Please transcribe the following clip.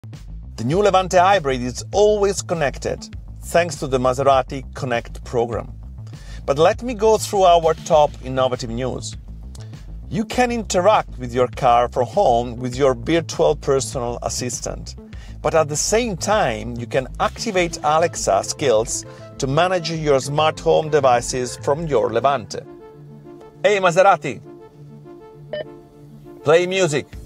The new Levante Hybrid is always connected, thanks to the Maserati Connect program. But let me go through our top innovative news. You can interact with your car from home with your virtual personal assistant, but at the same time, you can activate Alexa skills to manage your smart home devices from your Levante. Hey Maserati, play music.